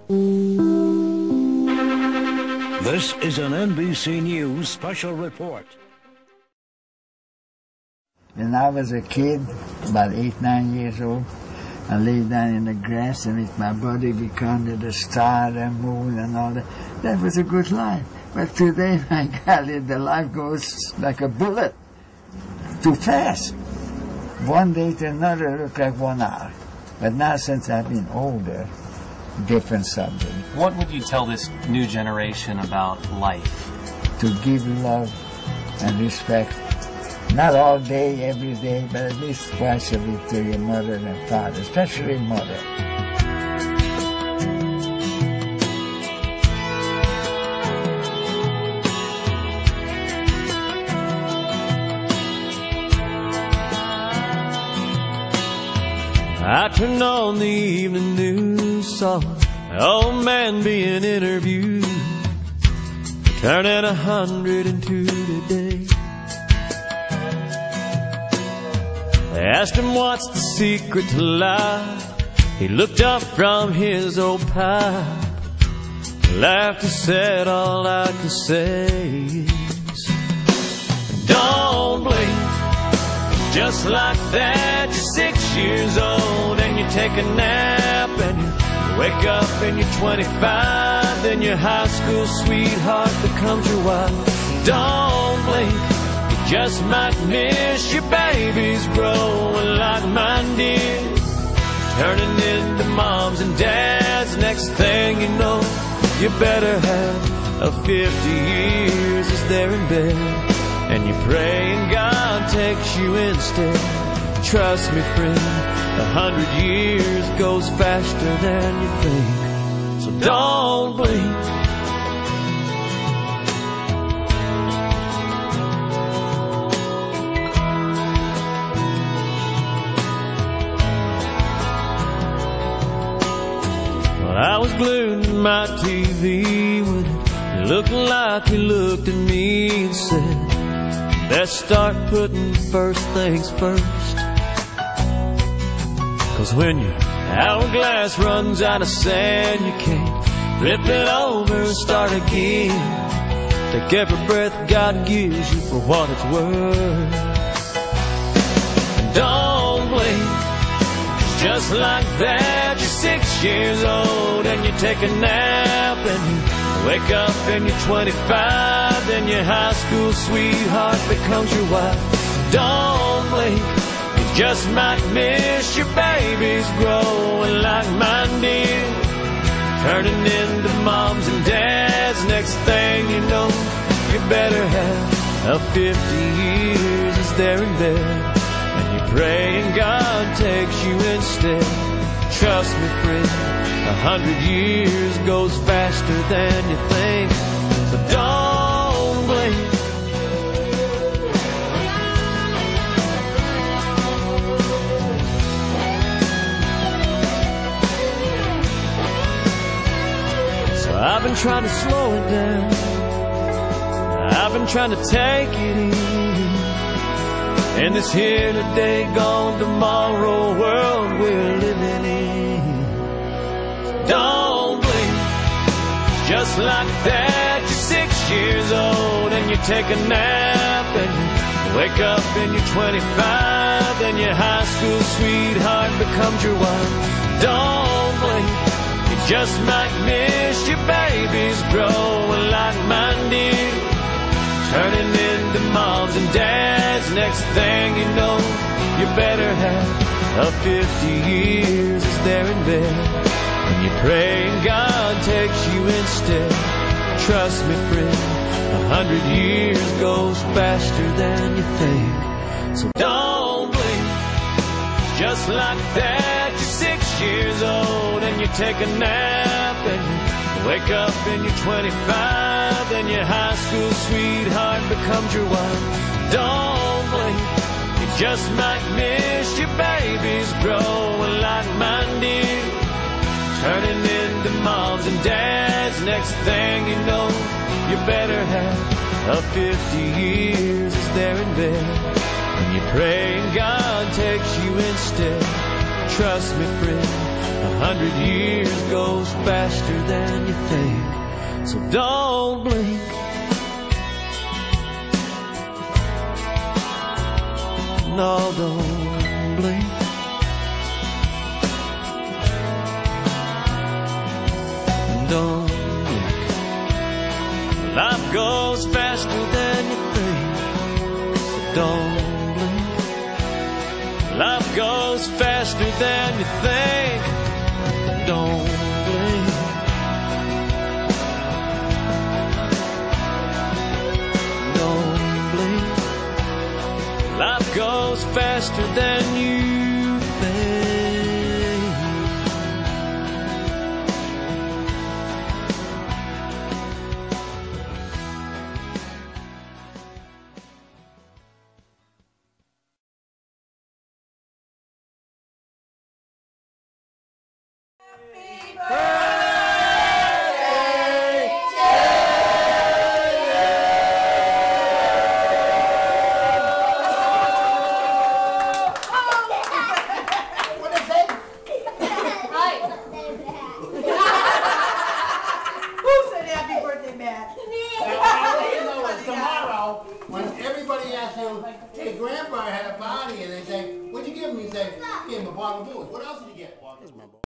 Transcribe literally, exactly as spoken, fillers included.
This is an N B C News special report. When I was a kid, about eight, nine years old, I lay down in the grass and with my body be under the star and moon and all that. That was a good life. But today, my golly, the life goes like a bullet. Too fast. One day to another, look like one hour. But now, since I've been older, different subject. What would you tell this new generation about life? To give love and respect, not all day, every day, but at least twice a week to your mother and father, especially mother. I turned on the evening news, saw an old man being interviewed, turning a hundred and two today. They asked him what's the secret to life. He looked up from his old pipe, laughed and said, all I can say is, don't blink. Just like that, you're six years old and you take a nap and you wake up and you're twenty-five. Then your high school sweetheart becomes your wife. Don't blink, you just might miss your babies growing like mine did, turning into moms and dads. Next thing you know, you better have a fifty years as they're in bed. And you pray and God takes you instead. Trust me, friend, a hundred years goes faster than you think. So don't blink. Well, I was glued to my T V when it looked like he looked at me and said, let's start putting first things first. Cause when your hourglass runs out of sand, you can't flip it over and start again. Take every breath God gives you for what it's worth. And don't blink. Just like that, you're six years old and you take a nap and you wake up and you're twenty-five. Then your high school sweetheart becomes your wife. Don't blink, you just might miss your babies growing like mine did, turning into moms and dads. Next thing you know, you better have a fifty years as they're in bed. And you pray and God takes you instead. Trust me, friend, a hundred years goes faster than you think. So don't blink. So I've been trying to slow it down, I've been trying to take it easy in this here today, gone tomorrow world we're living in. Don't blink. Just like that, you're six years old and you take a nap and you wake up and you're twenty-five. Then your high school sweetheart becomes your wife. Don't blink, you just might miss your babies growing like mine did, turning into moms and dads. Next thing you know, you better have a fifty years as they're in bed. And you pray and God takes you instead. Trust me, friend, a hundred years goes faster than you think. So don't blink. Just like that, you're six years old and you take a nap and you wake up and you're twenty-five. Then your high school sweetheart becomes your wife. Don't blink, you just might miss your babies growing like mine did, turning into moms and dads. Next thing you know, you better have a fifty years as they're in bed. And you pray and God takes you instead. Trust me, friend, A hundred years goes faster than you think, so don't blink. No, don't blink. Don't blink. Life goes faster than you think, so don't blink. Life goes faster than you think, don't blink. Don't blink. Life goes faster than you think. Tomorrow, when everybody asks him, hey, Grandpa had a party, and they say, what'd you give him? He say, give him a bottle of booze. What else did you get?